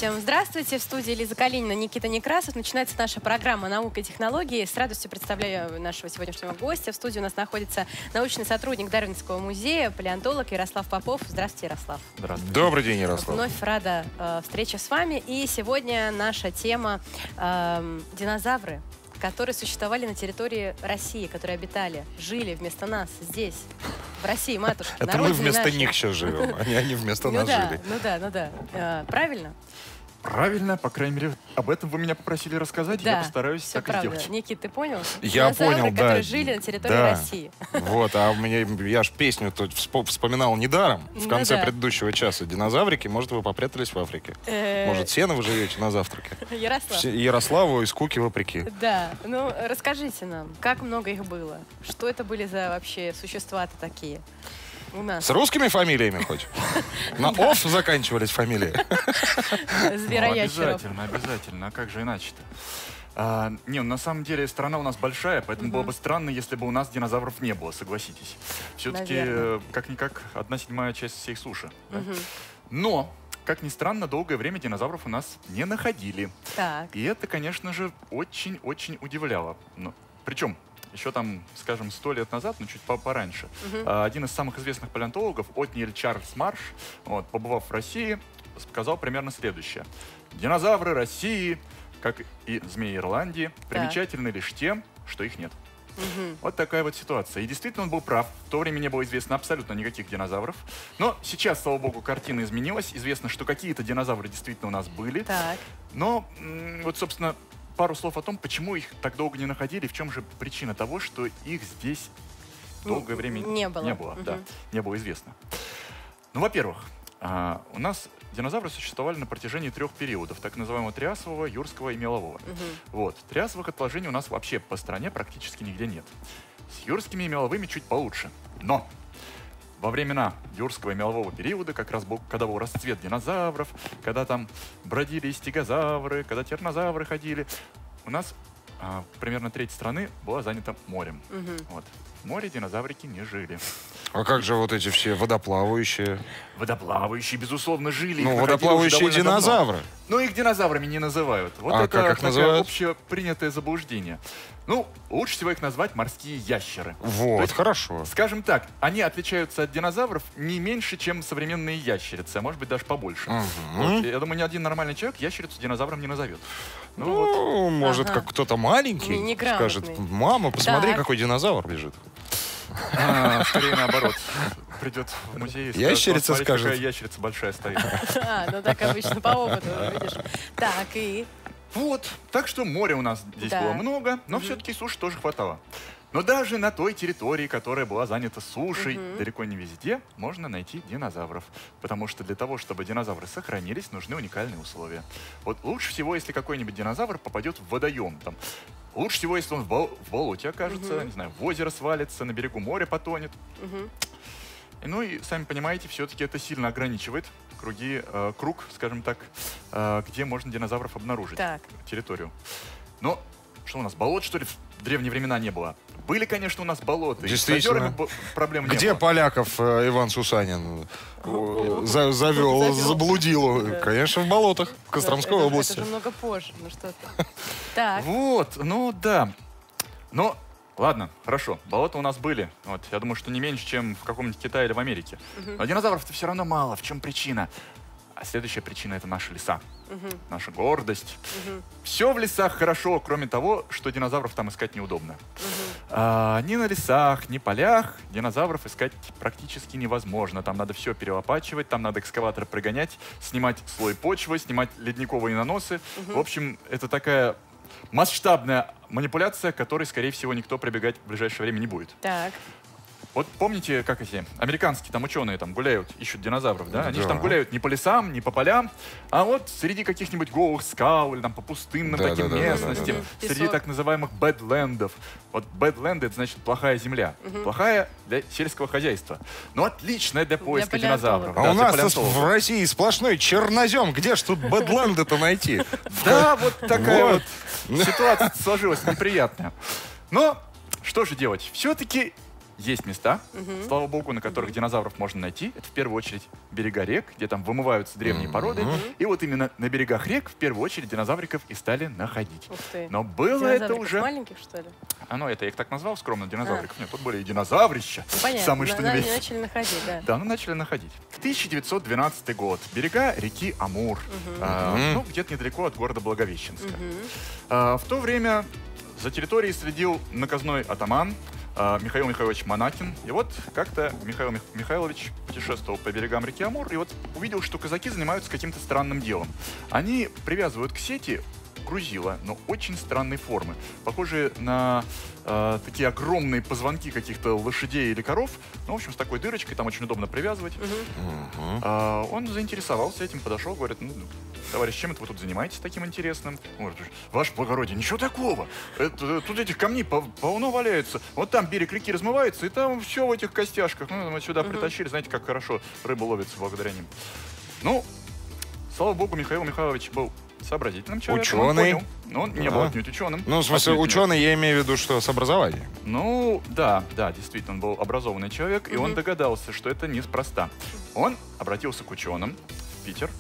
Всем здравствуйте. В студии Лиза Калинина, Никита Некрасов. Начинается наша программа «Наука и технологии». С радостью представляю нашего сегодняшнего гостя. В студии у нас находится научный сотрудник Дарвинского музея, палеонтолог Ярослав Попов. Здравствуйте, Ярослав. Здравствуйте. Добрый день, Ярослав. Вновь рада встрече с вами. И сегодня наша тема динозавры, которые существовали на территории России, которые обитали, жили вместо нас здесь, в России, матушки. Это мы вместо них сейчас живем, а они вместо нас жили. Ну да. Правильно? Правильно, по крайней мере, об этом вы меня попросили рассказать, да, я постараюсь так и сделать. Никит, ты понял? Я понял, да. Которые жили на территории России. Вот, а я ж песню тут вспоминал недаром в конце предыдущего часа. Динозаврики, может, вы попрятались в Африке? Может, сено вы живете на завтраке? Ярославу и скуки вопреки. Да, ну расскажите нам, как много их было? Что это были за вообще существа-то такие? У нас. С русскими фамилиями хоть? На «ов» заканчивались фамилии. Звероящеров. Обязательно. А как же иначе-то? На самом деле страна у нас большая, поэтому было бы странно, если бы у нас динозавров не было, согласитесь. Все-таки, как-никак, 1/7 часть всей суши. Но, как ни странно, долгое время динозавров у нас не находили. Так. И это, конечно же, очень-очень удивляло. Причем еще там, скажем, 100 лет назад, но чуть пораньше, один из самых известных палеонтологов, Отниель Чарльз Марш, побывав в России, сказал примерно следующее. Динозавры России, как и змеи Ирландии, примечательны лишь тем, что их нет. Вот такая вот ситуация. И действительно он был прав. В то время не было известно абсолютно никаких динозавров. Но сейчас, слава богу, картина изменилась. Известно, что какие-то динозавры действительно у нас были. Так. Но вот, собственно, пару слов о том, почему их так долго не находили, в чем же причина того, что их здесь долгое время не было. Да, не было известно. Ну, во-первых, у нас динозавры существовали на протяжении 3 периодов, так называемого триасового, юрского и мелового. Вот. Триасовых отложений у нас вообще по стране практически нигде нет. С юрскими и меловыми чуть получше. Но во времена юрского и мелового периода, как раз когда был расцвет динозавров, когда там бродили стегозавры, когда тернозавры ходили, у нас примерно треть страны была занята морем. Вот. В море динозаврики не жили. А как же вот эти все водоплавающие? Водоплавающие, безусловно, жили. Ну, водоплавающие динозавры. Но их динозаврами не называют. Вот это как их называют? Общепринятое заблуждение. Ну, лучше всего их назвать морские ящеры. Вот, есть, хорошо. Скажем так, они отличаются от динозавров не меньше, чем современные ящерицы, а может быть даже побольше. Вот, я думаю, ни один нормальный человек ящерицу динозавром не назовет. Ну, может, как кто-то маленький скажет: мама, посмотри, какой динозавр бежит. Скорее наоборот. Придет в музей и скажет: ящерица скажет. Какая ящерица большая стоит. Ну так обычно по опыту, видишь. Так, и... Вот. Так что моря у нас здесь было много, но все-таки суши тоже хватало. Но даже на той территории, которая была занята сушей, далеко не везде можно найти динозавров. Потому что для того, чтобы динозавры сохранились, нужны уникальные условия. Вот лучше всего, если какой-нибудь динозавр попадет в водоем. Лучше всего, если он в болоте окажется, не знаю, в озеро свалится, на берегу моря потонет. Ну и, сами понимаете, все-таки это сильно ограничивает круг, скажем так, где можно динозавров обнаружить. Территорию. Но что у нас, болот, что ли, в древние времена не было? Были, конечно, у нас болота. Действительно. Проблем не было. Где поляков Иван Сусанин завел, заблудил? Конечно, в болотах Костромской области. Это же много позже, ну что ты. Так. Вот, ну да. Но, ладно, хорошо, болота у нас были. Вот, я думаю, что не меньше, чем в каком-нибудь Китае или в Америке. Но динозавров-то все равно мало. В чем причина? А следующая причина — это наши леса. Наша гордость. Все в лесах хорошо, кроме того, что динозавров там искать неудобно. Ни на лесах, ни полях динозавров искать практически невозможно. Там надо все перелопачивать, там надо экскаватор прогонять, снимать слой почвы, снимать ледниковые наносы. В общем, это такая масштабная манипуляция, к которой, скорее всего, никто прибегать в ближайшее время не будет. Так. Вот помните, как эти американские там ученые там гуляют, ищут динозавров, да? Они же там гуляют не по лесам, не по полям, а вот среди каких-нибудь голых скал или там по пустынным таким местностям, среди так называемых бэдлендов. Вот бэдленды — это значит плохая земля. Плохая для сельского хозяйства, но отличная для поиска динозавров. А у нас в России сплошной чернозем. Где ж тут бэдленды-то найти? Да, вот такая вот ситуация сложилась неприятная. Но что же делать? Все-таки есть места, слава богу, на которых динозавров можно найти. Это в первую очередь берега рек, где там вымываются древние породы. И вот именно на берегах рек в первую очередь динозавриков и стали находить. Но было это уже... маленьких, что ли? Это я их так назвал скромно, динозавриков. Нет, тут были и динозаврища. Понятно, самые что ни есть. Начали находить, да. Да, начали находить. 1912 год. Берега реки Амур. Где-то недалеко от города Благовещенска. В то время за территорией следил наказной атаман Михаил Михайлович Монакин. И вот как-то Михаил Михайлович путешествовал по берегам реки Амур и вот увидел, что казаки занимаются каким-то странным делом. Они привязывают к сети грузила, но очень странной формы, похожие на такие огромные позвонки каких-то лошадей или коров. В общем, с такой дырочкой, там очень удобно привязывать. Он заинтересовался этим, подошел, говорит: товарищ, чем это вы тут занимаетесь таким интересным? Он говорит: ваше благородие, ничего такого. Тут этих камней полно валяется. Вот там берег реки размывается, и там все в этих костяшках. Мы сюда притащили, знаете, как хорошо рыба ловится благодаря ним. Слава богу, Михаил Михайлович был сообразительным человеком. Ученый. Он не был отнюдь ученым. В смысле, ученый, я имею в виду, что с образованием. Да, действительно, он был образованный человек, и он догадался, что это неспроста. Он обратился к ученым в Питер,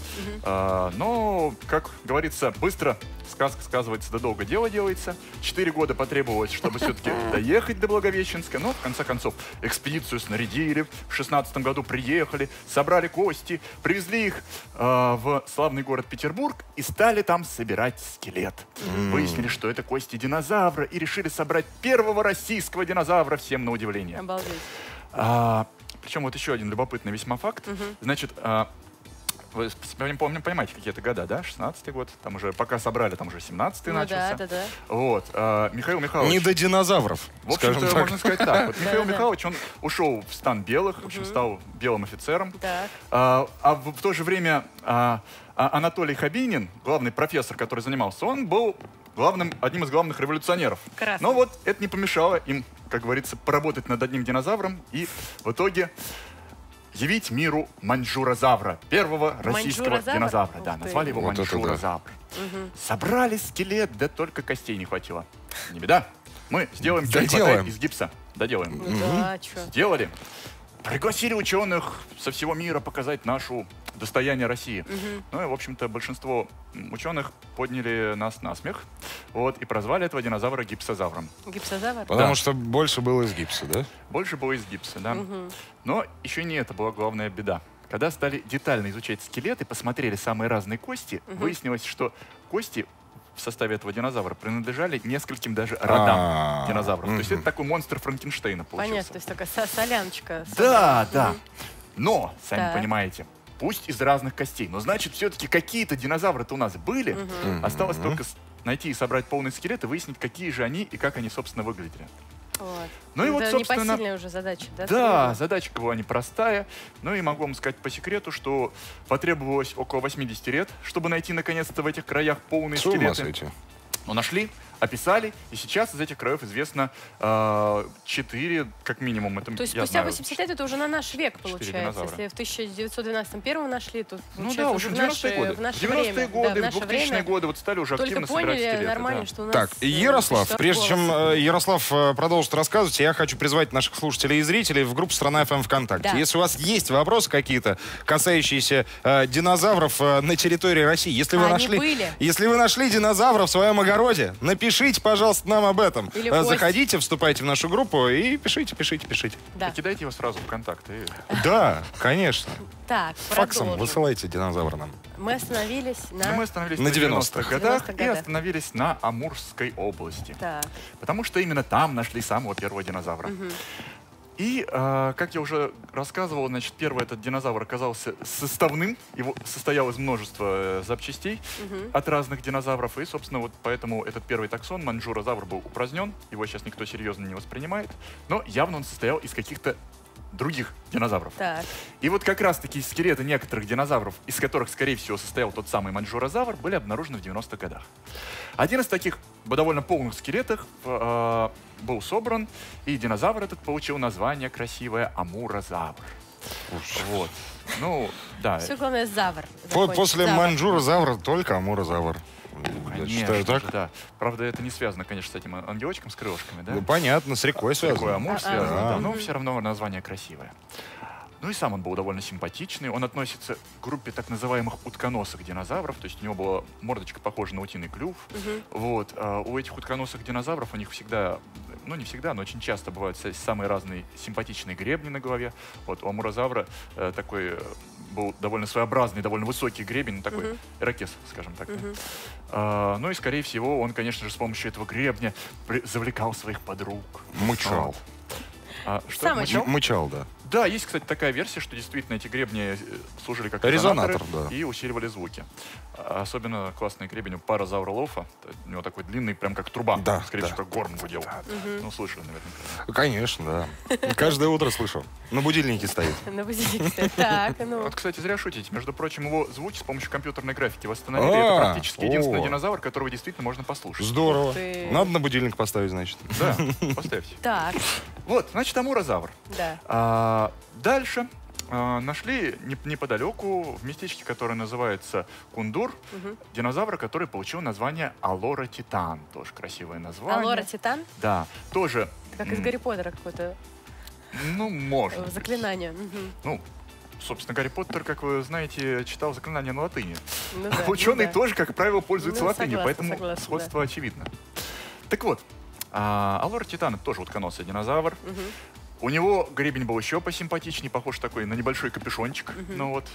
но, как говорится, быстро сказка сказывается, да долго дело делается. 4 года потребовалось, чтобы все-таки доехать до Благовещенска, но, в конце концов, экспедицию снарядили, в 16 году приехали, собрали кости, привезли их в славный город Петербург и стали там собирать скелет. Выяснили, что это кости динозавра, и решили собрать первого российского динозавра, всем на удивление. Обалдеть. Причем вот еще один любопытный весьма факт. Значит, вы понимаете, какие это года, да? 16-й год. Там уже, пока собрали, там уже 17-й начался. Да. Вот. Михаил Михайлович... Не до динозавров, в общем-то, можно сказать так. Вот Михаил Михайлович, он ушел в стан белых, в общем, стал белым офицером. В то же время Анатолий Хабинин, главный профессор, который занимался, он был одним из главных революционеров. Но вот это не помешало им, как говорится, поработать над одним динозавром и в итоге явить миру маньчжурозавра, первого российского динозавра. Да, назвали его маньчжурозавр. Собрали скелет, да только костей не хватило. Не беда. Мы сделаем из гипса. Доделаем. Сделали. Пригласили ученых со всего мира показать нашу достояние России. И, в общем-то, большинство ученых подняли нас на смех. И прозвали этого динозавра гипсозавром. Гипсозавр? Потому что больше было из гипса, да? Больше было из гипса, да. Но еще не это была главная беда. Когда стали детально изучать скелеты, посмотрели самые разные кости, выяснилось, что кости в составе этого динозавра принадлежали нескольким даже родам динозавров. То есть это такой монстр Франкенштейна получился. Понятно, то есть такая соляночка. Да. Но, сами понимаете, пусть из разных костей, но значит, все-таки какие-то динозавры-то у нас были. Осталось только найти и собрать полный скелет и выяснить, какие же они и как они, собственно, выглядели. Ну и вот, собственно, непосильная уже задача, да? Да, задачка была непростая. Ну и могу вам сказать по секрету, что потребовалось около 80 лет, чтобы найти наконец-то в этих краях полные скелеты. Но нашли, описали, и сейчас из этих краев известно 4, как минимум. Это, то есть спустя 80 лет это уже на наш век, получается. Если в 1912 первом нашли, то да, уже в 90-е годы. В 90-е годы, в 2000-е годы вот стали уже активно собирать скелеты. Нормально, что у нас... Так, Ярослав, прежде чем Ярослав продолжит рассказывать, я хочу призвать наших слушателей и зрителей в группу «Страна ФМ» ВКонтакте. Да. Если у вас есть вопросы какие-то, касающиеся динозавров на территории России, если вы нашли динозавра в своем огороде, напишите, пожалуйста, нам об этом. Заходите, вступайте в нашу группу и пишите. Да. И кидайте его сразу в контакты. Да, конечно. Так, факсом высылайте динозавра нам. Мы остановились на... Мы остановились на 90-х годах и остановились на Амурской области. Так. Потому что именно там нашли самого первого динозавра. И, как я уже рассказывал, значит, первый этот динозавр оказался составным, его состоял из множества запчастей от разных динозавров, и, собственно, вот поэтому этот первый таксон, маньчжурозавр, был упразднен, его сейчас никто серьезно не воспринимает, но явно он состоял из каких-то других динозавров. Так. И вот как раз-таки скелеты некоторых динозавров, из которых, скорее всего, состоял тот самый маньчжурозавр, были обнаружены в 90-х годах. Один из таких довольно полных скелетов был собран, и динозавр этот получил название красивое Амурозавр. Вот. Ну, да. Все главное завр. После маньчжурозавра только Амурозавр. Конечно, я считаю так. Да. Правда, это не связано, конечно, с этим ангелочком с крылышками, да? Ну, понятно, с рекой связано. С рекой Амур связано, да, но все равно название красивое. Ну и сам он был довольно симпатичный. Он относится к группе так называемых утконосых динозавров. То есть у него была мордочка похожа на утиный клюв. Вот. А у этих утконосых динозавров у них всегда, ну не всегда, но очень часто бывают самые разные симпатичные гребни на голове. Вот у амурозавра такой был довольно своеобразный, довольно высокий гребень, такой ирокез, скажем так. Ну и, скорее всего, он, конечно же, с помощью этого гребня завлекал своих подруг. Мычал. Что? Мычал, да. Да, есть, кстати, такая версия, что действительно эти гребни служили как резонаторы и усиливали звуки. Особенно классный гребень у паразавра Лофа. У него такой длинный, прям как труба. Да, скорее всего, как горн гудел. Ну, слышали, наверное. Конечно, да. Каждое утро слышу. На будильнике стоит. На будильнике стоит. Так, ну. Вот, кстати, зря шутите. Между прочим, его звуки с помощью компьютерной графики восстановили. Это практически единственный динозавр, которого действительно можно послушать. Здорово. Надо на будильник поставить, значит. Да, поставьте. Так. Вот, значит, амурозавр. Да. Дальше нашли неподалеку, в местечке, которое называется Кундур, динозавра, который получил название Алора Титан. Тоже красивое название. Алора Титан? Да. Тоже... Как из Гарри Поттера какое-то... Ну, можно. Заклинание. Ну, собственно, Гарри Поттер, как вы знаете, читал заклинания на латыни. Ну, да, ученые тоже, как правило, пользуются латынью, согласна, поэтому сходство очевидно. Так вот, Алора Титан — это тоже утконосый динозавр. У него гребень был еще посимпатичнее, похож такой на небольшой капюшончик. Ну вот.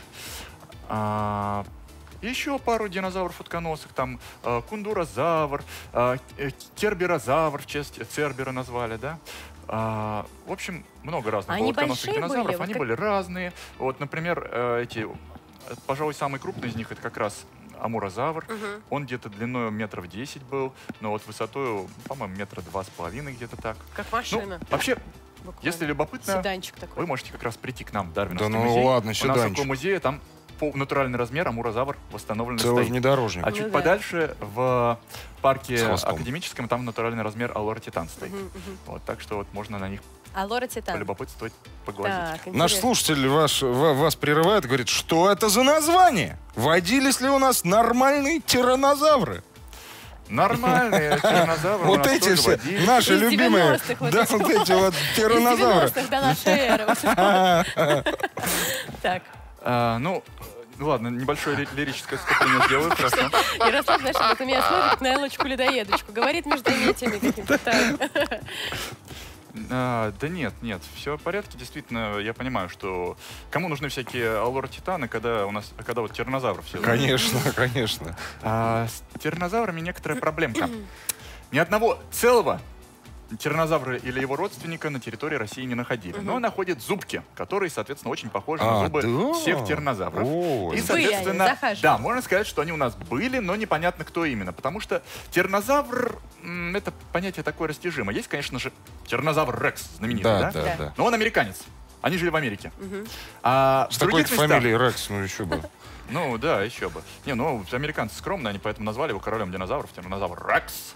Еще пару динозавров утконосых, там кундурозавр, керберозавр, в честь Цербера назвали, да. В общем, много разных утконосых динозавров. Они были разные. Вот, например, пожалуй, самый крупный из них — это как раз амурозавр. Он где-то длиной метров 10 был, но вот высотой, по-моему, метра 2,5 где-то так. Как машина. Ну, вообще, если любопытно, такой. вы можете как раз прийти к нам в Дарвиновский музей. Да ну ладно, седанчик. У нас около музея, там по натуральный размер амурозавр восстановлен. Целый внедорожник. А чуть подальше, в парке академическом, там натуральный размер Алора Титан стоит. Вот, так что вот можно на них полюбопытствовать, поглазеть. Наш слушатель вас прерывает и говорит, что это за название? Водились ли у нас нормальные тираннозавры? Нормальные тираннозавры. Вот эти все наши любимые. Да, вот эти вот тиранозавры. 90-х до нашей эры. Так. Ну, ладно, небольшое лирическое отступление сделаю, хорошо. Ярослав, знаешь, вот на меня смотрит на Элочку-ледоедочку. Говорит между метями каким-то так. Да нет, все в порядке. Действительно, я понимаю, что кому нужны всякие Алора Титаны, когда вот тираннозавров все. Конечно, конечно. С тираннозаврами некоторая проблемка. Ни одного целого тираннозавра или его родственника на территории России не находили. Но находят зубки, которые, соответственно, очень похожи на зубы всех тираннозавров. И, соответственно, да, можно сказать, что они у нас были, но непонятно, кто именно. Потому что тираннозавр — это понятие такое растяжимое. Есть, конечно же, тираннозавр Рекс, знаменитый, да? Но он американец. Они жили в Америке. С такой-то фамилией Рекс, ну еще бы. Ну да, еще бы. Не, ну американцы скромные, они поэтому назвали его королем динозавров, тираннозавр Рекс.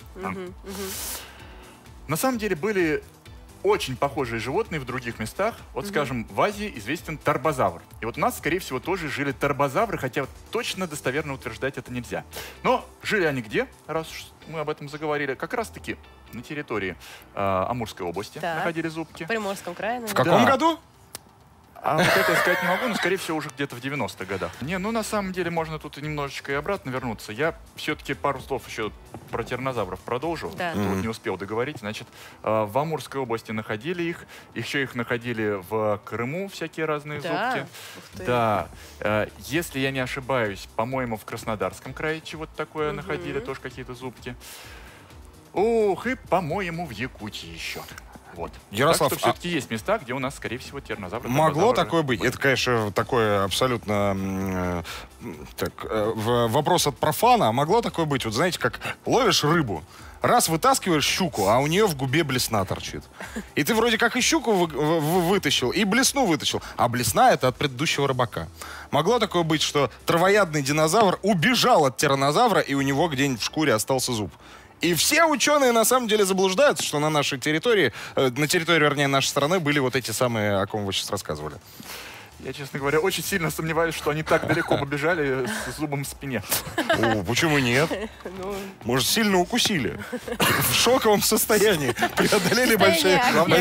На самом деле были очень похожие животные в других местах. Вот, скажем, в Азии известен торбозавр. И вот у нас, скорее всего, тоже жили торбозавры, хотя вот точно достоверно утверждать это нельзя. Но жили они где, раз уж мы об этом заговорили? Как раз-таки на территории Амурской области находили зубки. В Приморском крае. В каком году? А вот это я сказать не могу, но, скорее всего, уже где-то в 90-х годах. Не, ну, на самом деле, можно тут немножечко и обратно вернуться. Я все-таки пару слов еще про тираннозавров продолжу. Да. Вот не успел договорить. Значит, в Амурской области находили их. Еще их находили в Крыму, всякие разные зубки. Да. Если я не ошибаюсь, по-моему, в Краснодарском крае чего-то такое находили, тоже какие-то зубки. Ох, и, по-моему, в Якутии еще. Вот. Ярослав, так что все-таки есть места, где у нас, скорее всего, тираннозавры. Могло такое быть? Это, конечно, такое абсолютно вопрос от профана. А могло такое быть? Вот знаете, как ловишь рыбу, раз вытаскиваешь щуку, а у нее в губе блесна торчит. И ты вроде как и щуку вытащил, и блесну вытащил. А блесна — это от предыдущего рыбака. Могло такое быть, что травоядный динозавр убежал от тираннозавра, и у него где-нибудь в шкуре остался зуб. И все ученые на самом деле заблуждаются, что на нашей территории, на территории, вернее, нашей страны были вот эти самые, о ком вы сейчас рассказывали. Я, честно говоря, очень сильно сомневаюсь, что они так далеко побежали с зубом в спине. О, почему нет? Может, сильно укусили? В шоковом состоянии преодолели большие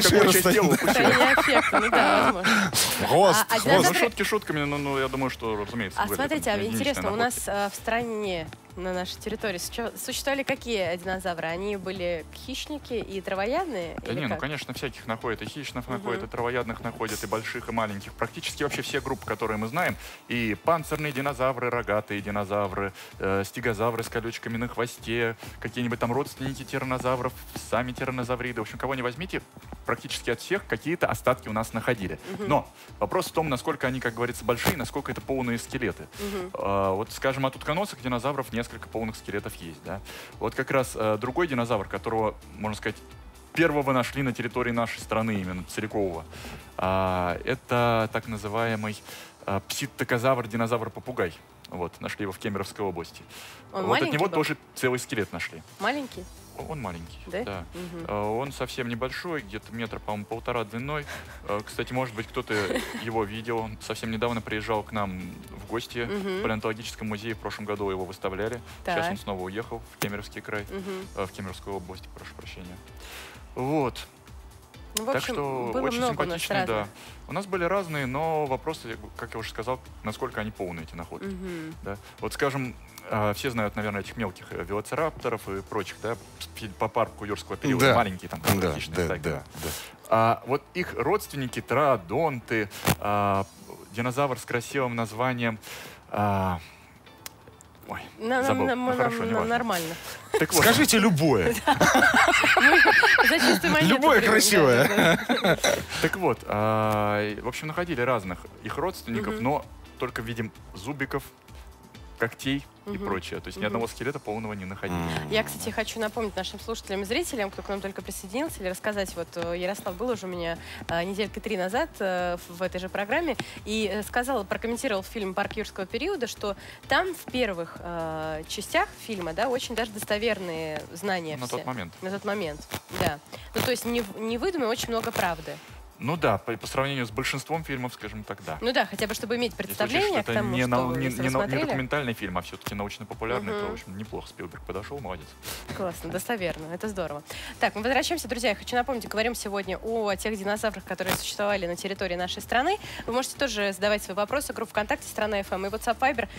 расстояния. Ну, шутки шутками, но я думаю, что, разумеется. А смотрите, интересно, у нас в стране, на нашей территории существовали какие динозавры? Они были хищники и травоядные? Да не, ну, конечно, всяких находят. И хищных находят, и травоядных находят, и больших, и маленьких. Практически вообще все группы, которые мы знаем. И панцирные динозавры, рогатые динозавры, стегозавры с колючками на хвосте, какие-нибудь там родственники тираннозавров, сами тираннозавриды. В общем, кого не возьмите, практически от всех какие-то остатки у нас находили. Но вопрос в том, насколько они, как говорится, большие, насколько это полные скелеты. Вот, скажем, от утконосых динозавров несколько полных скелетов есть, да. Вот как раз другой динозавр, которого, можно сказать, первого нашли на территории нашей страны, именно целикового, это так называемый пситтакозавр, динозавр-попугай. Вот, нашли его в Кемеровской области. Вот от него тоже целый скелет нашли. Маленький? Он маленький, да. Он совсем небольшой, где-то метр, по-моему, 1,5 длиной. Кстати, может быть, кто-то его видел. Он совсем недавно приезжал к нам в гости в палеонтологическом музее. В прошлом году его выставляли. Сейчас он снова уехал в Кемеровский край, в Кемеровскую область, прошу прощения. Вот. Ну, в общем, так что очень симпатично, да. У нас были разные, но вопросы, как я уже сказал, насколько они полные, эти находки. Да? Вот, скажем, все знают, наверное, этих мелких велоцирапторов и прочих, да, по парку юрского периода, маленькие там хищные стаи. Вот их родственники, троодонты, динозавр с красивым названием... Ой, забыл. Нормально. Так вот. Скажите любое. Любое красивое. Так вот, в общем, находили разных их родственников, но только видим зубиков, когтей и прочее. То есть ни одного скелета полного не находили. Я, кстати, хочу напомнить нашим слушателям и зрителям, кто к нам только присоединился, или рассказать, вот Ярослав был уже у меня недельки 3 назад в этой же программе, и прокомментировал фильм «Парк юрского периода», что там в первых частях фильма, да, очень даже достоверные знания. На тот момент. На тот момент, да. Ну, то есть не выдумано, очень много правды. Ну да, по сравнению с большинством фильмов, скажем так, да. Ну да, хотя бы, чтобы иметь представление к тому, что не документальный фильм, а все-таки научно-популярный, то, в общем, неплохо Спилберг подошел, молодец. Классно, достоверно, это здорово. Так, мы возвращаемся, друзья, я хочу напомнить, говорим сегодня о тех динозаврах, которые существовали на территории нашей страны. Вы можете тоже задавать свои вопросы, группа ВКонтакте «Страна ФМ» и WhatsApp Viber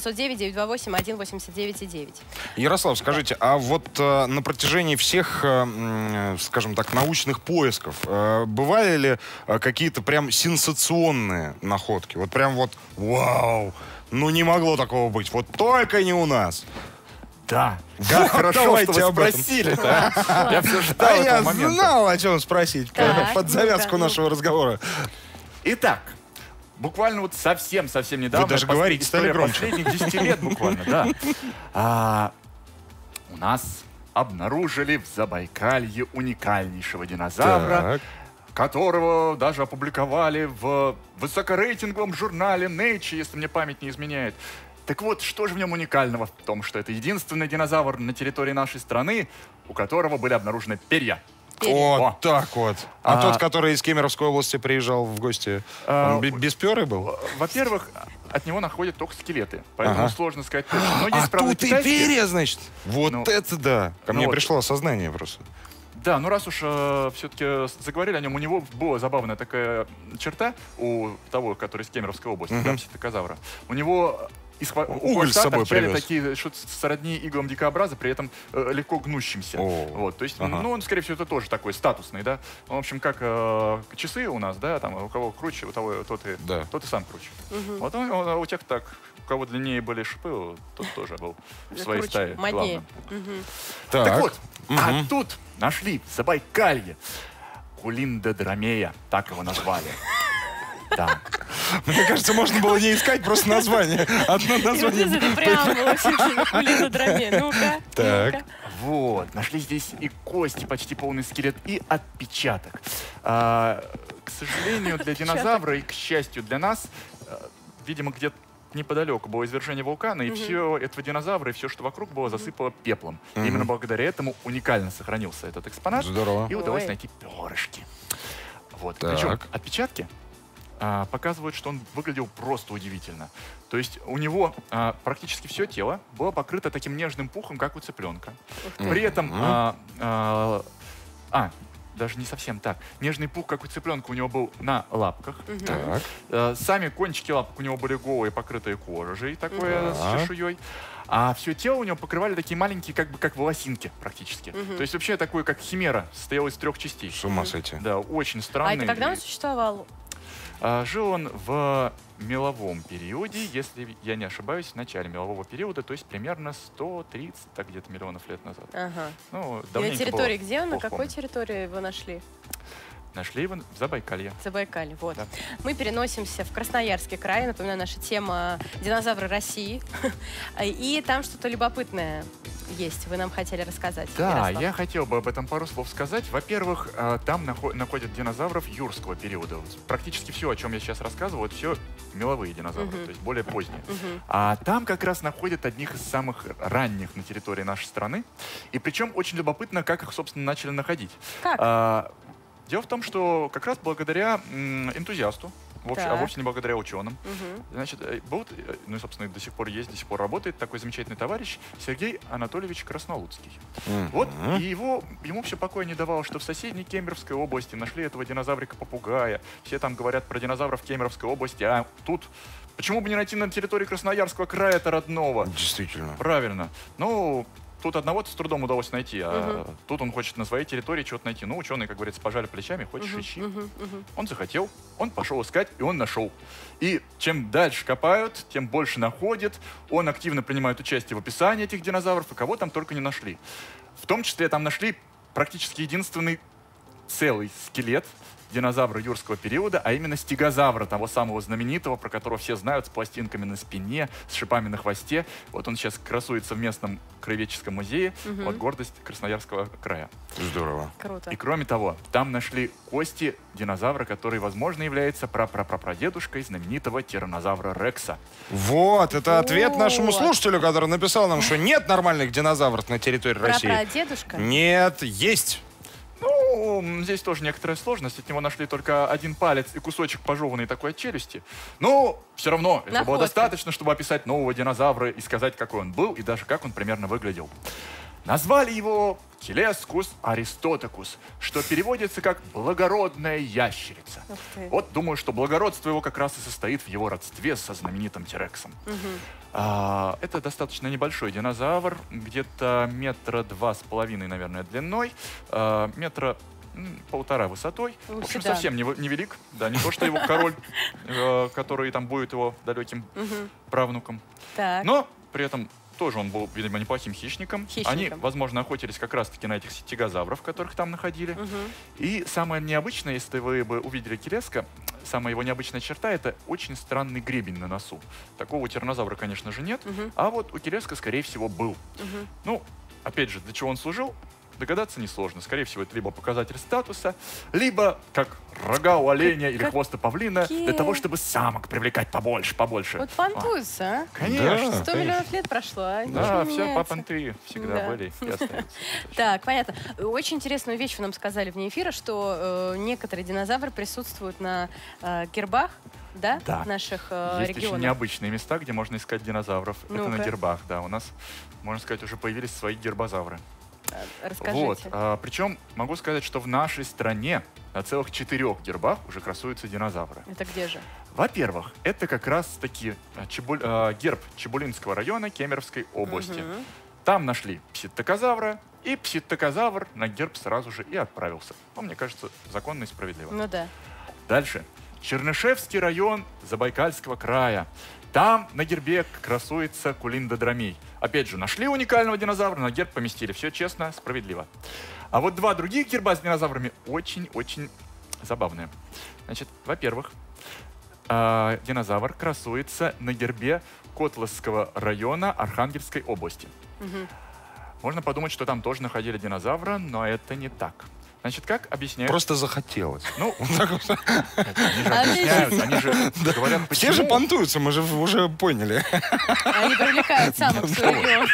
909-928-189-9. Ярослав, скажите, а вот на протяжении всех, скажем так, научных поисков бывали ли какие-то прям сенсационные находки? Вот прям вот вау! Ну не могло такого быть. Вот только не у нас. Да. Как хорошо, что вы спросили-то. Я все ждал этого момента. Я знал, о чем спросить под завязку нашего разговора. Итак, буквально вот совсем недавно. Вы даже говорите стали громче. Последних 10 лет буквально, да. У нас обнаружили в Забайкалье уникальнейшего динозавра, которого даже опубликовали в высокорейтинговом журнале Nature, если мне память не изменяет. Так вот, что же в нем уникального? В том, что это единственный динозавр на территории нашей страны, у которого были обнаружены перья. Вот так вот. А тот, который из Кемеровской области приезжал в гости, он бесперый был? Во-первых, от него находят только скелеты, поэтому сложно сказать точно. Но есть, правда, тут и перья, значит? Вот это да. Ко мне пришло осознание просто. Да, ну раз уж все-таки заговорили о нем, у него была забавная такая черта у того, который из Кемеровской области, пситтакозавра. У него уголь с собой привез. Такие что-то сродни иглам дикообраза, при этом легко гнущимся. Вот, то есть, ну, он, скорее всего, это тоже такой статусный, да. В общем, как часы у нас, да, там, у кого круче, у того тот и сам круче. Вот у тех так, у кого длиннее были шипы, тот тоже был в своей стае главным. Так вот, а тут нашли в Забайкалье кулиндодромея, так его назвали. Да. Мне кажется, можно было не искать просто название. Одно название. Это преамбула кулиндодромея. Ну-ка. Так. Вот. Нашли здесь и кости, почти полный скелет, и отпечаток. К сожалению, для динозавра и, к счастью, для нас, видимо, где-то неподалеку было извержение вулкана, и все этого динозавра, и все, что вокруг было, засыпало пеплом. Именно благодаря этому уникально сохранился этот экспонат. Здорово. И удалось найти перышки. Вот. Причем отпечатки показывают, что он выглядел просто удивительно. То есть у него практически все тело было покрыто таким нежным пухом, как у цыпленка. При этом... даже не совсем так. Нежный пух, как у цыпленка, у него был на лапках. Сами кончики лапок у него были голые, покрытые кожей, такое с чешуей. А все тело у него покрывали такие маленькие, как волосинки практически. То есть вообще такое, как химера, состоял из 3 частей. С ума сойти. Да, очень странный. А это когда он существовал? Жил он в меловом периоде, если я не ошибаюсь, в начале мелового периода, то есть примерно 130 где-то миллионов лет назад. Ну, и территории, где он, на какой территории его нашли? Нашли его в Забайкалье. Забайкалье, вот. Да. Мы переносимся в Красноярский край. Напоминаю, наша тема «Динозавры России». И там что-то любопытное есть. Вы нам хотели рассказать. Да, Ярослав. Я хотел бы об этом пару слов сказать. Во-первых, там находят динозавров юрского периода. Практически все, о чем я сейчас рассказываю, это все меловые динозавры, то есть более поздние. А там как раз находят одних из самых ранних на территории нашей страны. И причем очень любопытно, как их, собственно, начали находить. Как? Дело в том, что как раз благодаря энтузиасту, а вовсе не благодаря ученым, значит, был, ну и, собственно, до сих пор есть, до сих пор работает такой замечательный товарищ Сергей Анатольевич Краснолуцкий. Вот, и ему все покоя не давало, что в соседней Кемеровской области нашли этого динозаврика-попугая. Все там говорят про динозавров в Кемеровской области, а тут... Почему бы не найти на территории Красноярского края-то родного? Действительно. Правильно. Ну... Тут одного-то с трудом удалось найти, а тут он хочет на своей территории что-то найти. Ну, ученые, как говорится, пожали плечами, хочешь ищи. Он захотел, он пошел искать, и он нашел. И чем дальше копают, тем больше находят. Он активно принимает участие в описании этих динозавров, и кого там только не нашли. В том числе там нашли практически единственный целый скелет динозавра юрского периода, а именно стегозавра, того самого знаменитого, про которого все знают, с пластинками на спине, с шипами на хвосте. Вот он сейчас красуется в местном краеведческом музее. Вот гордость Красноярского края. Здорово. Круто. И кроме того, там нашли кости динозавра, который, возможно, является прапрапрапрадедушкой знаменитого тираннозавра Рекса. Вот, это ответ нашему слушателю, который написал нам, что нет нормальных динозавров на территории России. Прапрадедушка? Нет, есть. Ну, здесь тоже некоторая сложность. От него нашли только один палец и кусочек пожеванной такой от челюсти. Но все равно этого было достаточно, чтобы описать нового динозавра и сказать, какой он был, и даже как он примерно выглядел. Назвали его Телескус аристотекус, что переводится как «благородная ящерица». Вот думаю, что благородство его как раз и состоит в его родстве со знаменитым Терексом. Это достаточно небольшой динозавр, где-то 2,5 метра, наверное, длиной, 1,5 метра высотой. В общем, совсем невелик. Да, не то, что его король, который там будет его далеким правнуком. Но при этом тоже он был, видимо, неплохим хищником. Они, возможно, охотились как раз-таки на этих стегозавров, которых там находили. И самое необычное, если вы бы увидели Телеска, самая его необычная черта — это очень странный гребень на носу. Такого у тираннозавра, конечно же, нет. А вот у Телеска, скорее всего, был. Ну, опять же, для чего он служил? Догадаться несложно. Скорее всего, это либо показатель статуса, либо как рога у оленя или хвоста павлина, для того, чтобы самок привлекать побольше. Вот понтуется, а? Конечно. 100 миллионов лет прошло, а? Да, все понты всегда были и остаются. Так, понятно. Очень интересную вещь вы нам сказали вне эфира, что некоторые динозавры присутствуют на гербах, да, наших регионов. Есть еще необычные места, где можно искать динозавров. Это на гербах, да. У нас, можно сказать, уже появились свои гербозавры. Расскажите. Вот. Причем могу сказать, что в нашей стране на целых 4 гербах уже красуются динозавры. Это где же? Во-первых, это как раз-таки герб Чебулинского района Кемеровской области. Там нашли пситтакозавра, и пситтакозавр на герб сразу же и отправился. Ну, мне кажется, законно и справедливо. Ну да. Дальше. Чернышевский район Забайкальского края. Там на гербе красуется кулиндодромей. Опять же, нашли уникального динозавра, на герб поместили. Все честно, справедливо. А вот 2 других герба с динозаврами очень-очень забавные. Значит, во-первых, динозавр красуется на гербе Котласского района Архангельской области. Можно подумать, что там тоже находили динозавра, но это не так. Значит, как объясняют? Просто захотелось. Ну, они же объясняют, они же говорят, почему. Все же понтуются, мы же уже поняли. Они привлекают самых в свой регион.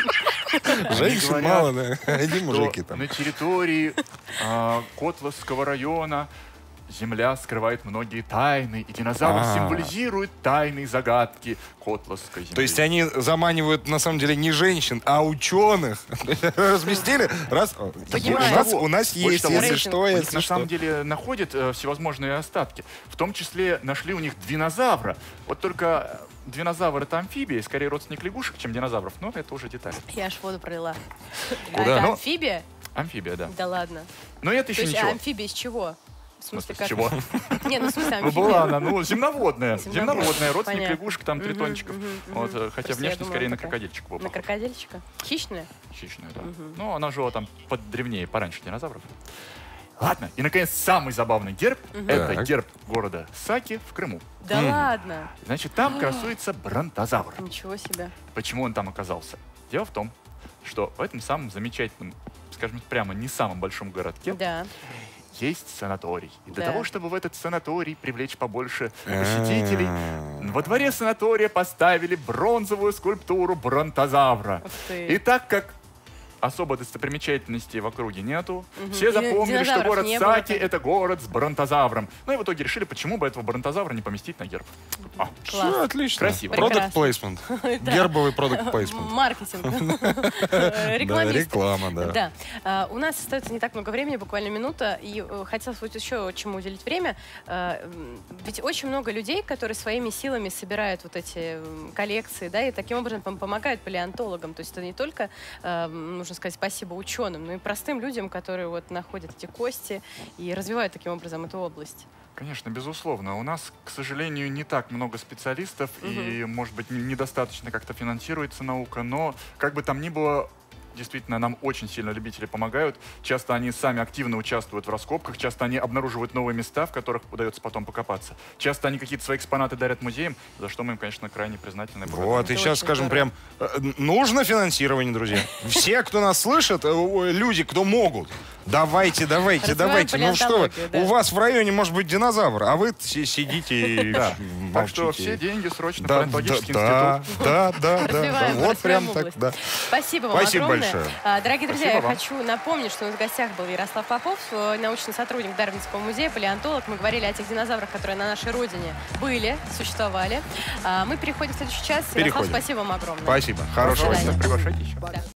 Женщин мало, да. Одни мужики там. На территории Котласского района Земля скрывает многие тайны, и динозавр символизирует тайны и загадки Котласской земли. То есть они заманивают, на самом деле, не женщин, а ученых. Разместили? Раз. У нас есть, если что. На самом деле находят всевозможные остатки. В том числе нашли у них двинозавра. Вот только динозавр — это амфибия, скорее родственник лягушек, чем динозавров. Но это уже деталь. Я аж воду пролила. Куда? Это амфибия? Амфибия, да. Да ладно. Но это еще ничего. Амфибия из чего? В смысле, как? Чего? Не, ну в смысле амфибия. Была она, земноводная. Земноводная, родственник лягушек, там тритончиков. Хотя внешне скорее на крокодильчика был. На крокодильчика? Хищная? Хищная, да. Ну, она жила там подревнее, пораньше динозавров. Ладно, и, наконец, самый забавный герб — это герб города Саки в Крыму. Да ладно? Значит, там красуется бронтозавр. Ничего себе. Почему он там оказался? Дело в том, что в этом самом замечательном, скажем прямо, не самом большом городке есть санаторий. И для того, чтобы в этот санаторий привлечь побольше посетителей, во дворе санатория поставили бронзовую скульптуру бронтозавра. И так как особо достопримечательностей в округе нету, все запомнили, что город Саки — это город с бронтозавром. Ну и в итоге решили, почему бы этого бронтозавра не поместить на герб. Все отлично. Красиво. Продукт плейсмент. Гербовый продукт плейсмент. Маркетинг. Реклама, да. Да. У нас остается не так много времени, буквально минута. И хотелось бы еще чему уделить время. Ведь очень много людей, которые своими силами собирают вот эти коллекции, да, и таким образом помогают палеонтологам. То есть это не только нужно сказать спасибо ученым, но и простым людям, которые вот находят эти кости и развивают таким образом эту область. Конечно, безусловно. У нас, к сожалению, не так много специалистов, и, может быть, недостаточно как-то финансируется наука, но как бы там ни было, действительно, нам очень сильно любители помогают. Часто они сами активно участвуют в раскопках, часто они обнаруживают новые места, в которых удается потом покопаться. Часто они какие-то свои экспонаты дарят музеям, за что мы им, конечно, крайне признательны. Вот, и сейчас скажем прям, нужно финансирование, друзья. Все, кто нас слышит, люди, кто могут, давайте. Ну что вы, у вас в районе может быть динозавр, а вы сидите и молчите. Так что все деньги срочно в палеонтологический институт. Да. Вот прям так, да. Спасибо вам огромное. Дорогие друзья, Спасибо я хочу напомнить, что у нас в гостях был Ярослав Попов, научный сотрудник Дарвинского музея, палеонтолог. Мы говорили о тех динозаврах, которые на нашей родине были, существовали. Мы переходим в следующий час. Ярослав, спасибо вам огромное. Спасибо. Хорошего дня. Приглашайте еще.